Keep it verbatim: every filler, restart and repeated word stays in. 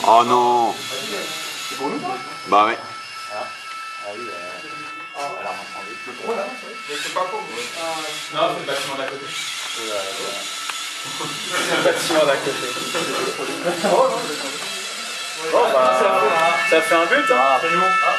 Oh non. C'est pour nous ça? Bah ouais. Ah, ah oui, euh... oh, elle a marchandé. Le pro là? Mais c'est pas pour moi. Non, c'est le bâtiment d'à côté. C'est le bâtiment d'à côté. Oh, bah, ça, ça fait un but, hein. C'est nous.